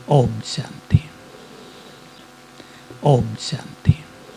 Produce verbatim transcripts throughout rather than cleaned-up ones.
ओम शांति। ओम शांति।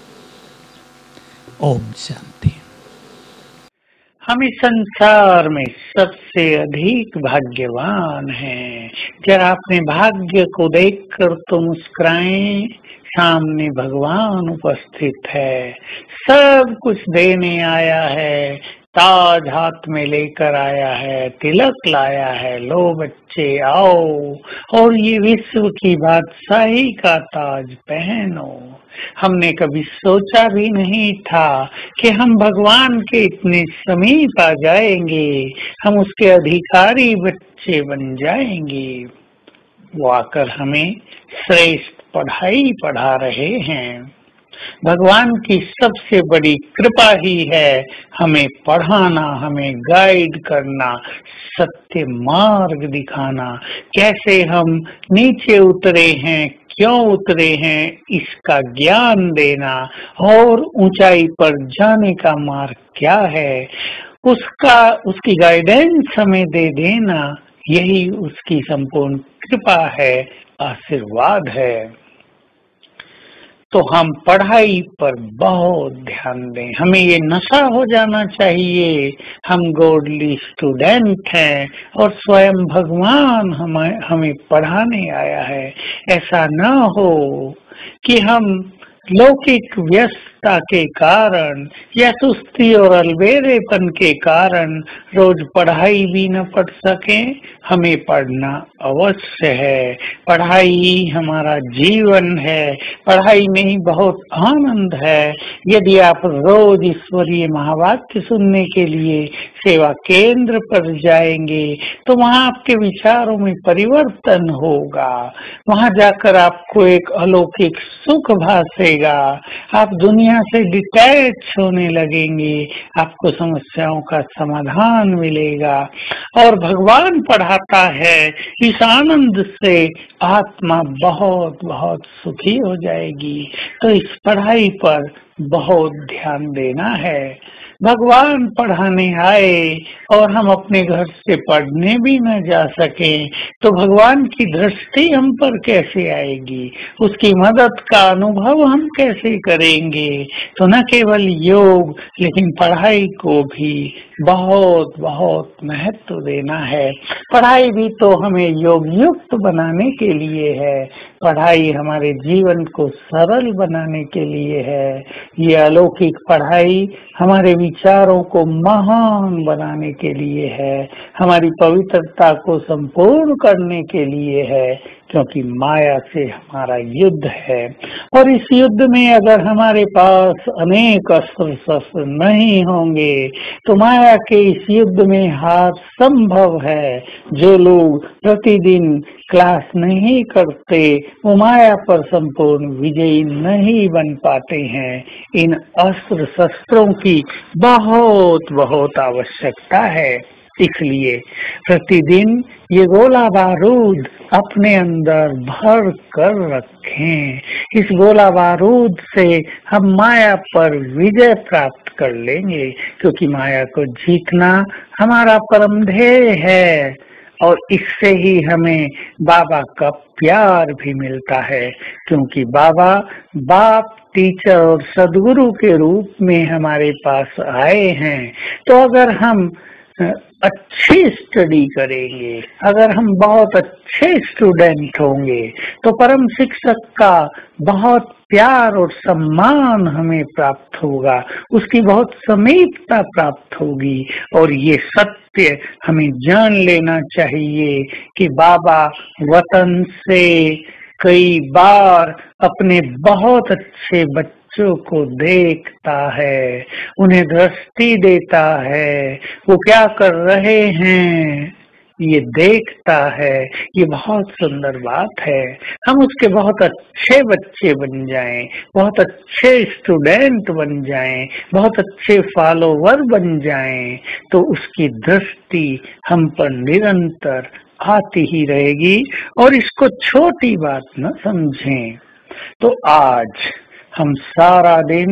ओम शांति। हम इस संसार में सबसे अधिक भाग्यवान हैं। जरा अपने भाग्य को देखकर तो मुस्कुराएं। सामने भगवान उपस्थित है, सब कुछ देने आया है, ताज हाथ में लेकर आया है, तिलक लाया है, लो बच्चे आओ और ये विश्व की बादशाही का ताज पहनो। हमने कभी सोचा भी नहीं था कि हम भगवान के इतने समीप आ जाएंगे, हम उसके अधिकारी बच्चे बन जाएंगे। वो आकर हमें श्रेष्ठ पढ़ाई पढ़ा रहे हैं। भगवान की सबसे बड़ी कृपा ही है हमें पढ़ाना, हमें गाइड करना, सत्य मार्ग दिखाना। कैसे हम नीचे उतरे हैं, क्यों उतरे हैं, इसका ज्ञान देना और ऊंचाई पर जाने का मार्ग क्या है, उसका उसकी गाइडेंस हमें दे देना। यही उसकी संपूर्ण कृपा है, आशीर्वाद है। तो हम पढ़ाई पर बहुत ध्यान दें। हमें ये नशा हो जाना चाहिए हम गॉडली स्टूडेंट हैं और स्वयं भगवान हमें हमें पढ़ाने आया है। ऐसा न हो कि हम लौकिक व्यस्तता के कारण या सुस्ती और अलबेरेपन के कारण रोज पढ़ाई भी न पढ़ सकें। हमें पढ़ना अवश्य है। पढ़ाई ही हमारा जीवन है, पढ़ाई में ही बहुत आनंद है। यदि आप रोज ईश्वरीय महावाक्य सुनने के लिए सेवा केंद्र पर जाएंगे तो वहाँ आपके विचारों में परिवर्तन होगा। वहाँ जाकर आपको एक अलौकिक सुख भासेगा। आप दुनिया से डिटैच होने लगेंगे, आपको समस्याओं का समाधान मिलेगा और भगवान पढ़ाता है। इस आनंद से आत्मा बहुत बहुत सुखी हो जाएगी। तो इस पढ़ाई पर बहुत ध्यान देना है। भगवान पढ़ाने आए और हम अपने घर से पढ़ने भी न जा सकें तो भगवान की दृष्टि हम पर कैसे आएगी, उसकी मदद का अनुभव हम कैसे करेंगे। तो न केवल योग लेकिन पढ़ाई को भी बहुत बहुत महत्व देना है। पढ़ाई भी तो हमें योग युक्त बनाने के लिए है, पढ़ाई हमारे जीवन को सरल बनाने के लिए है। ये अलौकिक पढ़ाई हमारे विचारों को महान बनाने के लिए है, हमारी पवित्रता को संपूर्ण करने के लिए है, क्योंकि माया से हमारा युद्ध है। और इस युद्ध में अगर हमारे पास अनेक अस्त्र शस्त्र नहीं होंगे तो माया के इस युद्ध में हार संभव है। जो लोग प्रतिदिन क्लास नहीं करते वो माया पर संपूर्ण विजयी नहीं बन पाते हैं। इन अस्त्र शस्त्रों की बहुत बहुत आवश्यकता है। इसलिए प्रतिदिन ये गोला बारूद अपने अंदर भर कर रखें। इस गोला बारूद से हम माया पर विजय प्राप्त कर लेंगे, क्योंकि माया को जीतना हमारा परम ध्येय है और इससे ही हमें बाबा का प्यार भी मिलता है। क्योंकि बाबा बाप, टीचर और सदगुरु के रूप में हमारे पास आए हैं। तो अगर हम अच्छी स्टडी करेंगे, अगर हम बहुत अच्छे स्टूडेंट होंगे तो परम शिक्षक का बहुत प्यार और सम्मान हमें प्राप्त होगा, उसकी बहुत समीपता प्राप्त होगी। और ये सत्य हमें जान लेना चाहिए कि बाबा वतन से कई बार अपने बहुत अच्छे बच्चे बच्चों को देखता है, उन्हें दृष्टि देता है, वो क्या कर रहे हैं ये देखता है। ये बहुत सुंदर बात है। हम उसके बहुत अच्छे बच्चे बन जाएं, बहुत अच्छे स्टूडेंट बन जाएं, बहुत अच्छे फॉलोवर बन जाएं तो उसकी दृष्टि हम पर निरंतर आती ही रहेगी और इसको छोटी बात न समझें। तो आज हम सारा दिन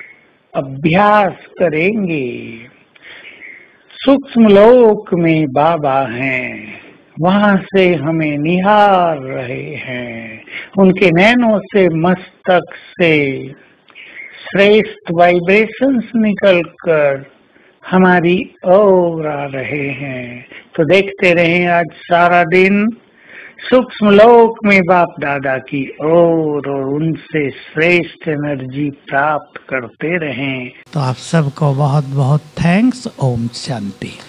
अभ्यास करेंगे। सूक्ष्म लोक में बाबा हैं, वहां से हमें निहार रहे हैं। उनके नैनों से मस्तक से श्रेष्ठ वाइब्रेशंस निकलकर हमारी ओर आ रहे हैं। तो देखते रहें आज सारा दिन सूक्ष्म लोक में बाप दादा की ओर और उनसे श्रेष्ठ एनर्जी प्राप्त करते रहें। तो आप सबको बहुत बहुत थैंक्स। ओम शांति।